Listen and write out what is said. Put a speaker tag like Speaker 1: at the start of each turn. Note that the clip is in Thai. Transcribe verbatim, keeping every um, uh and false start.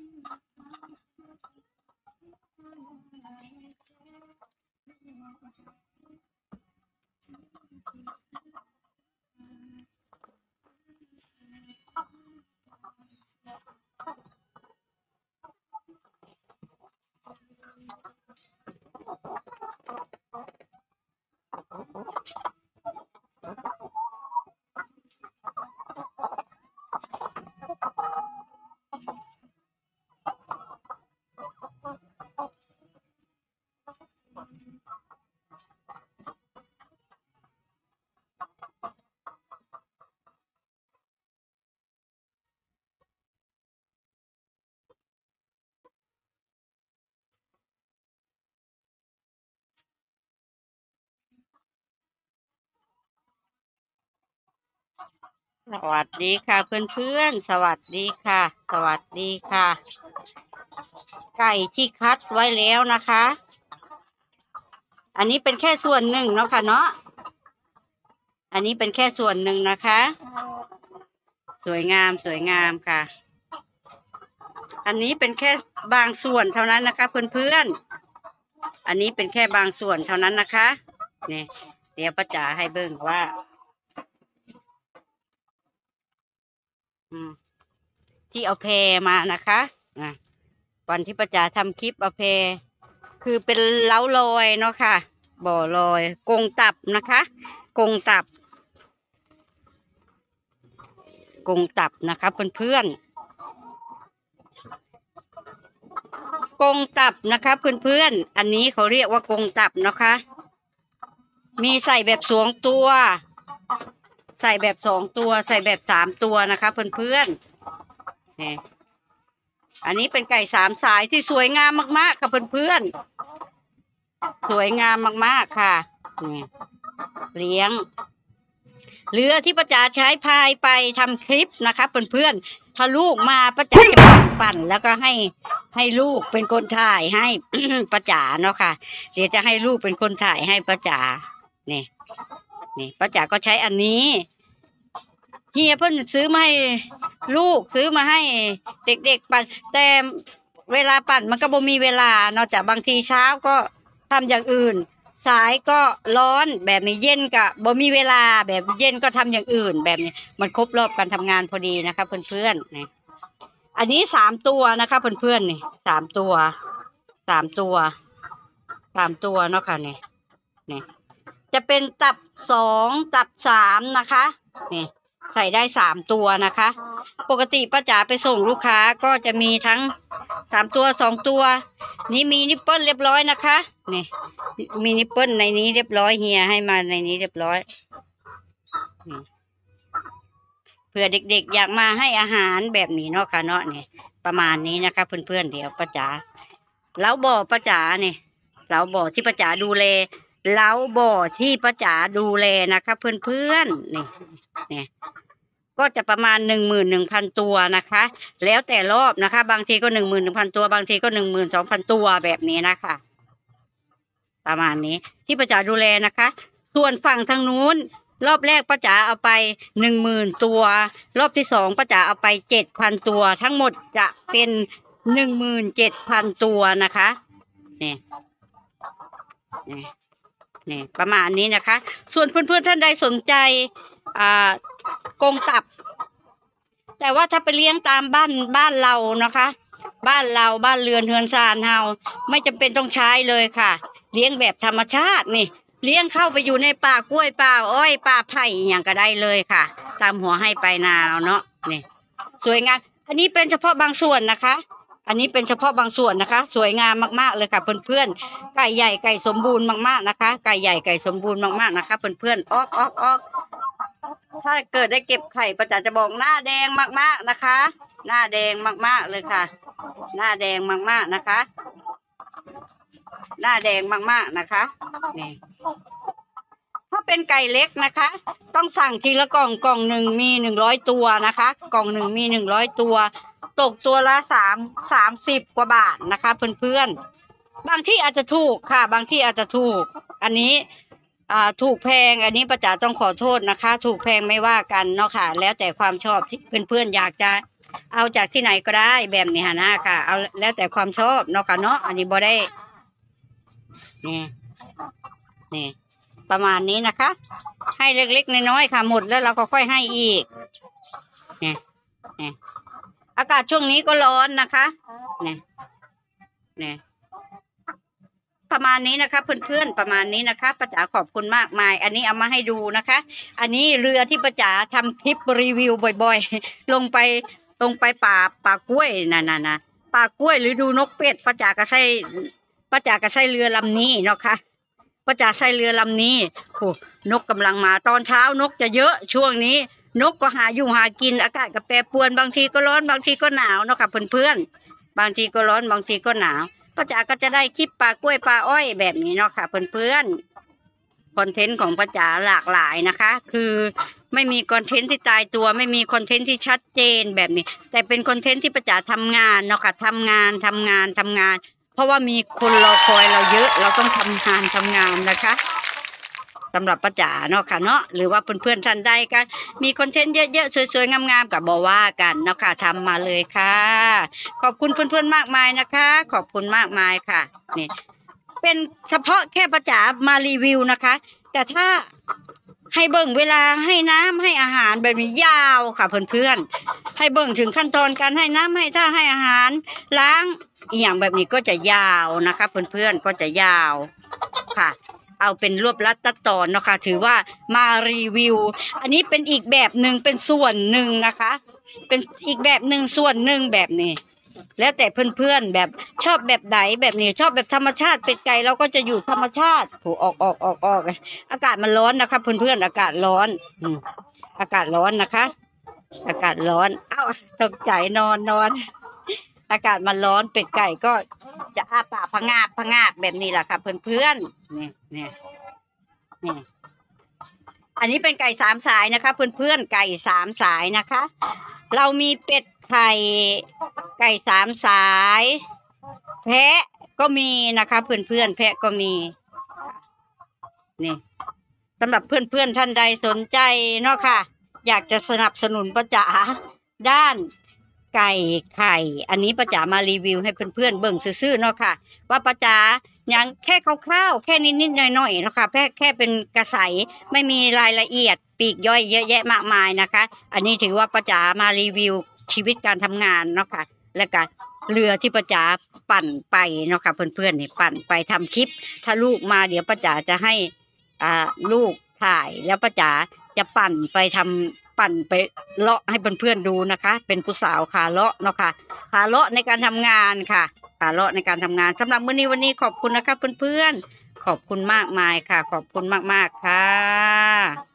Speaker 1: สวัสดีค่ะเพื่อนๆสวัสดีค่ะ สวัสดีค่ะ ไก่ที่คัดไว้แล้วนะคะ อันนี้เป็นแค่ส่วนหนึ่งเนาะค่ะเนาะอันนี้เป็นแค่ส่วนหนึ่งนะคะ สวยงามสวยงามค่ะ อันนี้เป็นแค่บางส่วนเท่านั้นนะคะเพื่อนๆอันนี้เป็นแค่บางส่วนเท่านั้นนะคะเนี่ยเดี๋ยวป้าจ๋าให้เบิ่งว่าที่เอาแพมานะคะวันที่ป้าจ๋าทำคลิปเอาแพคือเป็นเล้าลอยเนาะค่ะบ่อลอยกรงตับนะคะกรงตับกรงตับนะคะเพื่อนๆกรงตับนะคะเพื่อนๆอันนี้เขาเรียกว่ากรงตับนะคะมีใส่แบบสองตัวใส่แบบสองตัวใส่แบบสามตัวนะคะเพื่อนๆนี่อันนี้เป็นไก่สามสายที่สวยงามมากๆค่ะเพื่อนๆสวยงามมากๆค่ะนี่เลี้ยงเรือที่ป้าจ๋าใช้พายไปทำคลิปนะคะเพื่อนๆถ้าลูกมาป้าจ๋าจะปั่นปั่นแล้วก็ให้ให้ลูกเป็นคนถ่ายให้ป้าจ๋าเนาะค่ะเดี๋ยวจะให้ลูกเป็นคนถ่ายให้ป้าจ๋านี่นี่ป้าจ๋าก็ใช้อันนี้เฮียเพิ่นซื้อมาให้ลูกซื้อมาให้เด็กๆปั่นแต่เวลาปั่นมันก็บ่มีเวลานอกจากบางทีเช้าก็ทำอย่างอื่นสายก็ร้อนแบบนี้เย็นก็บ่มีเวลาแบบเย็นก็ทำอย่างอื่นแบบนี้มันครบรอบการทำงานพอดีนะคะเพื่อนๆนี่อันนี้สามตัวนะคะเพื่อนๆนี่สามตัวสามตัวสามตัวเนาะค่ะนี่นี่จะเป็นตับสองตับสามนะคะนี่ใส่ได้สามตัวนะคะปกติป้าจ๋าไปส่งลูกค้าก็จะมีทั้งสามตัวสองตัวนี่มีนิปเปิลเรียบร้อยนะคะนี่มีนิปเปิลในนี้เรียบร้อยเฮียให้มาในนี้เรียบร้อยเผื่อเด็กๆอยากมาให้อาหารแบบนี้เนาะค่ะเนาะเนี่ยประมาณนี้นะคะเพื่อนๆเดี๋ยวป้าจ๋าเล้าบ่อป้าจ๋าเนี่ยเล้าบ่อที่ป้าจ๋าดูแลเล้าบ่อที่ป้าจ๋าดูแลนะคะเพื่อนๆนี่เนี่ยก็จะประมาณหนึ่งหมื่นหนึ่งพันตัวนะคะแล้วแต่รอบนะคะบางทีก็หนึ่งหมื่นหนึ่งพันตัวบางทีก็หนึ่งหมื่นสองพันตัวแบบนี้นะคะประมาณนี้ที่ป้าจ๋าดูแลนะคะส่วนฝั่งทางนู้นรอบแรกป้าจ๋าเอาไปหนึ่งหมื่นตัวรอบที่สองป้าจ๋าเอาไปเจ็ดพันตัวทั้งหมดจะเป็นหนึ่งหมื่นเจ็ดพันตัวนะคะนี่นี่นี่ประมาณนี้นะคะส่วนเพื่อนๆท่านใดสนใจอ่ากรงตับแต่ว่าถ้าไปเลี้ยงตามบ้านบ้านเรานะคะบ้านเราบ้านเรือนเฮือนซานเฮาไม่จำเป็นต้องใช้เลยค่ะเลี้ยงแบบธรรมชาตินี่เลี้ยงเข้าไปอยู่ในป่ากล้วยป่าอ้อยป่าไผ่อย่างก็ได้เลยค่ะตามหัวให้ไปนาเนาะนี่สวยงามอันนี้เป็นเฉพาะบางส่วนนะคะอันนี้เป็นเฉพาะบางส่วนนะคะสวยงามมากๆเลยค่ะเพื่อนๆไก่ใหญ่ไก่สมบูรณ์มากๆนะคะไก่ใหญ่ไก่สมบูรณ์มากๆนะคะเพื่อนๆออกออกออกถ้าเกิดได้เก็บไข่ป้าจ๋าจะบอกหน้าแดงมากๆนะคะหน้าแดงมากๆเลยค่ะหน้าแดงมากๆนะคะหน้าแดงมากๆนะคะนี่ถ้าเป็นไก่เล็กนะคะต้องสั่งทีละกล่องกล่องหนึ่งมีหนึ่งร้อยตัวนะคะกล่องหนึ่งมีหนึ่งร้อยตัวตกตัวละสามสามสิบกว่าบาทนะคะเพื่อนๆบางที่อาจจะถูกค่ะบางที่อาจจะถูกอันนี้อ่าถูกแพงอันนี้ป้าจ๋าต้องขอโทษนะคะถูกแพงไม่ว่ากันเนาะค่ะแล้วแต่ความชอบที่เพื่อนๆอยากจะเอาจากที่ไหนก็ได้แบบนี้ฮะนะค่ะเอาแล้วแต่ความชอบเนาะค่ะเนาะอันนี้บ่ได้นี่นี่ประมาณนี้นะคะให้เล็กๆน้อยๆค่ะหมดแล้วเราก็ค่อยให้อีกนี่นี่อากาศช่วงนี้ก็ร้อนนะคะนี่นี่ประมาณนี้นะคะเพื่อนๆประมาณนี้นะคะป้าจ๋าขอบคุณมากมายอันนี้เอามาให้ดูนะคะอันนี้เรือที่ป้าจ๋าทำคลิปรีวิวบ่อยๆลงไปลงไปป่าป่ากล้วยน่ะน่ะนะป่ากล้วยหรือดูนกเป็ดป้าจ๋าก็ใช้ป้าจ๋าก็ใช้เรือลำนี้เนาะค่ะป้าจ๋าใช้เรือลำนี้โอ้นกกำลังมาตอนเช้านกจะเยอะช่วงนี้นกก็หาอยู่หากินอากาศก็แปรปรวนบางทีก็ร้อนบางทีก็หนาวเนาะค่ะเพื่อนๆบางทีก็ร้อนบางทีก็หนาวป้าจ๋าก็จะได้คลิปปลากล้วยปลาอ้อยแบบนี้เนาะค่ะเพื่อนๆคอนเทนต์ของป้าจ๋าหลากหลายนะคะ คือไม่มีคอนเทนต์ที่ตายตัวไม่มีคอนเทนต์ที่ชัดเจนแบบนี้แต่เป็นคอนเทนต์ที่ป้าจ๋าทำงานเนาะค่ะทำงานทำงานทำงานเพราะว่ามีคนรอคอยเราเยอะเราต้องทำงานทำงานนะคะสำหรับป้าจ๋าเนาะค่ะเนาะหรือว่าเพื่อนๆท่านใดกันมีคอนเทนต์เยอะๆสวยๆงามๆกับบอว่ากันเนาะค่ะทำมาเลยค่ะขอบคุณเพื่อนๆมากมายนะคะขอบคุณมากมายค่ะนี่เป็นเฉพาะแค่ป้าจ๋ามารีวิวนะคะแต่ถ้าให้เบิ่งเวลาให้น้ำให้อาหารแบบนี้ยาวค่ะเพื่อนๆให้เบิ่งถึงขั้นตอนการให้น้ำให้ท่าให้อาหารล้างอย่างแบบนี้ก็จะยาวนะคะเพื่อนๆก็จะยาวค่ะเอาเป็นรวบลัดตัดตอนเนาะค่ะถือว่ามารีวิวอันนี้เป็นอีกแบบหนึ่งเป็นส่วนหนึ่งนะคะเป็นอีกแบบหนึ่งส่วนหนึ่งแบบนี้แล้วแต่เพื่อนๆแบบชอบแบบไหนแบบนี้ชอบแบบธรรมชาติเป็ดไก่เราก็จะอยู่ธรรมชาติโหออกออกออกออกอากาศมันร้อนนะคะเพื่อนๆอากาศร้อนอืมอากาศร้อนนะคะอากาศร้อนเอ้าตกใจนอนนอนอากาศมันร้อนเป็ดไก่ก็จะอ้าปากพะงาบพะงาบแบบนี้แหละค่ะเพื่อนๆนี่นี่นี่อันนี้เป็นไก่สามสายนะคะเพื่อนๆไก่สามสายนะคะเรามีเป็ดไข่ไก่สามสายแพะก็มีนะคะเพื่อนๆแพะก็มีนี่สำหรับเพื่อนๆท่านใดสนใจเนาะค่ะอยากจะสนับสนุนป้าจ๋าด้านไก่ไข่อันนี้ป้าจ๋ามารีวิวให้เพื่อนๆเบิ่งซื่อๆเนาะค่ะว่าป้าจ๋าอย่างแค่คร่าวๆแค่นิดๆหน่อยๆเนาะค่ะแค่แค่เป็นกระใสไม่มีรายละเอียดปีกย่อยเยอะแยะมากมายนะคะอันนี้ถือว่าป้าจ๋ามารีวิวชีวิตการทำงานเนาะค่ะและก็เรือที่ป้าจ๋าปั่นไปเนาะค่ะเพื่อนๆนี่ปั่นไปทำคลิปถ้าลูกมาเดี๋ยวป้าจ๋าจะให้อ่าลูกถ่ายแล้วป้าจ๋าจะปั่นไปทำปั่นไปเลาะให้เพื่อนๆดูนะคะเป็นผู้สาวขาเลาะเนาะค่ะขาเลาะในการทำงานค่ะขาเลาะในการทำงานสำหรับมื้อนี้วันนี้ขอบคุณนะคะเพื่อนๆขอบคุณมากมายค่ะขอบคุณมากๆค่ะ